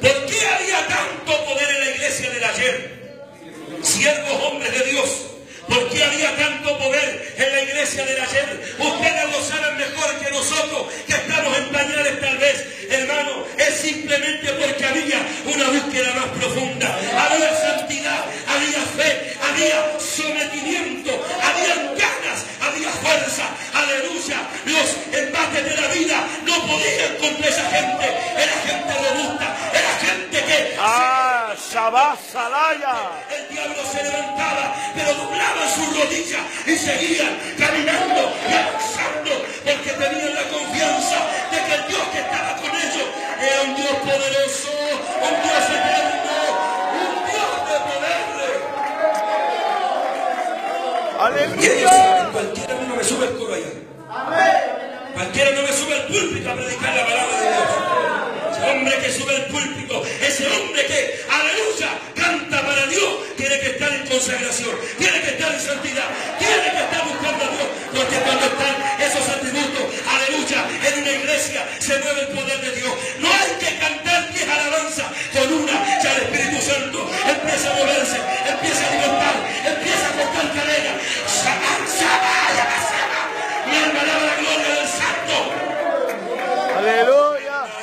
¿Por qué había tanto poder en la iglesia del ayer? Siervos, hombres de Dios, ¿por qué había tanto poder en la iglesia del ayer? Ustedes lo saben mejor que nosotros, que estamos en pañales tal vez, hermano. Es simplemente porque había una búsqueda más profunda, había santidad, había fe, había sometimiento, había ganas, había fuerza. Aleluya. Los embates de la vida no podían contra esa gente. Era gente robusta, era gente que... Shabbat Salaya. El diablo se levantaba, pero doblaban sus rodillas y seguían caminando y avanzando, porque tenían la confianza de que el Dios que estaba con ellos era un Dios poderoso, un Dios eterno, un Dios de poder. Aleluya. Y ellos saben, cualquiera no me sube el coro allá. Cualquiera no me sube el púlpito a predicar la palabra de Dios. Ese hombre que sube el púlpito, ese hombre que, aleluya, canta para Dios, tiene que estar en consagración, tiene que estar en santidad, tiene que estar buscando a Dios, porque cuando están esos atributos, aleluya, en una iglesia se mueve el poder de Dios. No hay que cantar 10 alabanzas con una, ya el Espíritu Santo empieza a moverse, empieza a alimentar, empieza a cortar cadenas. Mi alma alaba la gloria del Santo. Aleluya.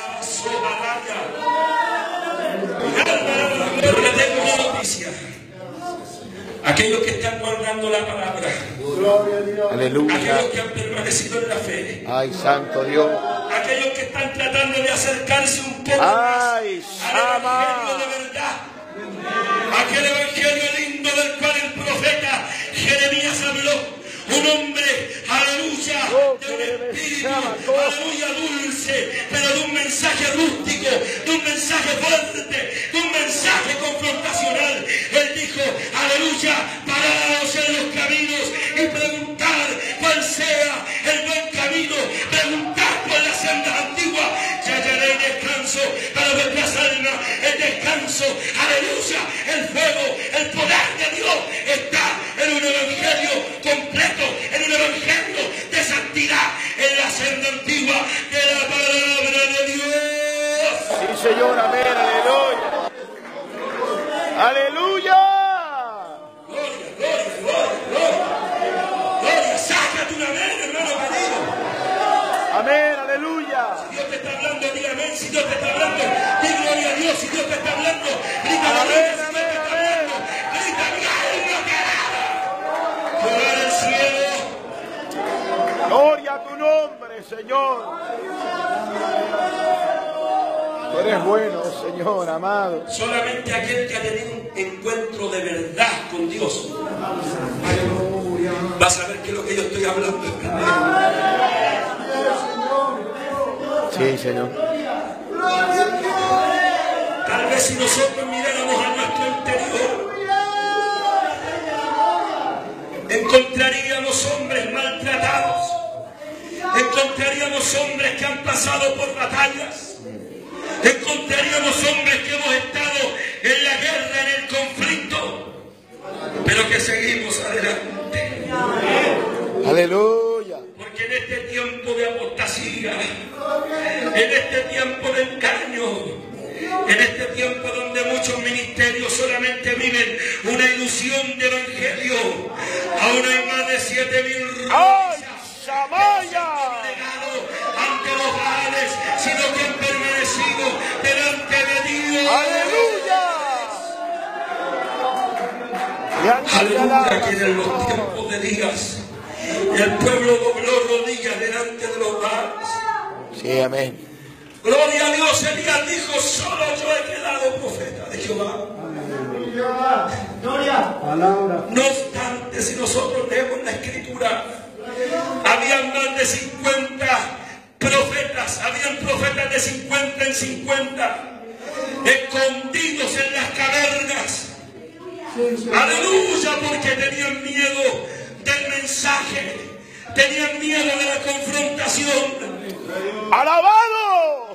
Pero le tengo una noticia. Aquellos que están guardando la palabra, Aleluya. aquellos que han permanecido en la fe, Ay, santo Dios. aquellos que están tratando de acercarse un poco Ay, más al evangelio de verdad, aquel evangelio lindo del cual el profeta Jeremías habló. Un hombre, aleluya, de un espíritu, aleluya, dulce, pero de un mensaje rústico, de un mensaje fuerte, de un mensaje confrontacional. Él dijo, aleluya, paraos en los caminos y preguntar cuál sea el buen camino, preguntar por las sendas antiguas, y hallaréis descanso para vuestras almas, el descanso, aleluya, el fuego, el poder de Dios está en un evangelio completo, en un evangelio de santidad, en la senda antigua de la palabra de Dios. Sí, Señor, amén, aleluya. Aleluya. Gloria, gloria, gloria, gloria. Gloria, sácate una vez, hermano querido. Amén, aleluya. Si Dios te está hablando, di amén. Si Dios te está hablando, di gloria a Dios. Si Dios te está hablando, grita amén, aleluya. Si Dios te amén, está amén. hablando, grita mi alma te alaba. Gloria al cielo. Gloria a tu nombre, Señor. Tú eres bueno, Señor, amado. Solamente aquel que ha tenido un encuentro de verdad con Dios va a saber que lo que yo estoy hablando es verdad. Sí, Señor. Tal vez si nosotros miráramos a nuestro interior, encontraríamos hombres maltratados, encontraríamos hombres que han pasado por batallas, encontraríamos hombres que hemos estado en la guerra, en el conflicto, pero que seguimos adelante. Aleluya. Porque en este tiempo de apostasía, en este tiempo de engaño, en este tiempo donde muchos ministerios solamente viven una ilusión de evangelio, aún hay más de 7,000 ¡Ay, rodillas Samaya! ante los baales, sino que han permanecido delante de Dios. ¡Aleluya! Aleluya, que en los tiempos de días el pueblo dobló rodillas delante de los baales. Sí, amén. Gloria a Dios. Elías dijo, solo yo he quedado profeta de Jehová. No obstante, si nosotros leemos la escritura, habían más de 50 profetas, habían profetas de 50 en 50, escondidos en las cavernas. Aleluya, porque tenían miedo del mensaje, tenían miedo de la confrontación. ¡Alabado!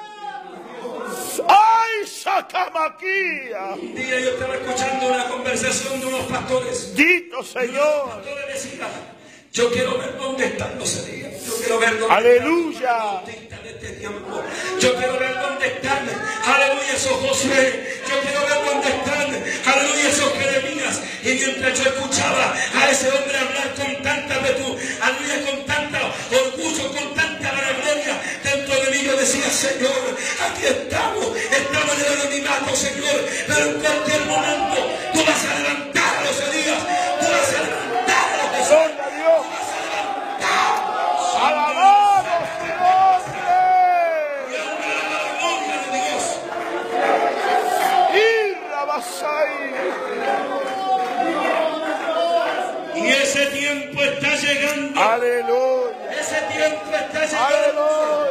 ¡Ay, Sacamaquía! Un día yo estaba escuchando una conversación de unos pastores. ¡Dito, Y los Señor! pastores decían, yo quiero ver dónde están los Elías. Yo quiero ver dónde ¡Aleluya! están los bautistas de este tiempo. Yo quiero ver dónde están, aleluya, aleluya, esos Josué, yo quiero ver dónde están, aleluya, esos Jeremías. Y mientras yo escuchaba a ese hombre hablar con tanta virtud, aleluya, con tanta orgullo, con tanta vanagloria, dentro de mí yo decía, Señor, aquí estamos en el anonimato, Señor, pero en cualquier momento tú vas a levantar a los Elías, tú vas a levantar a los Jesús, Gloria a Dios. tú vas a levantar. Alabamos tu nombre. La gloria de Dios. Y Rabasai. Y ese tiempo está llegando. Aleluya. Ese tiempo está llegando. Aleluya.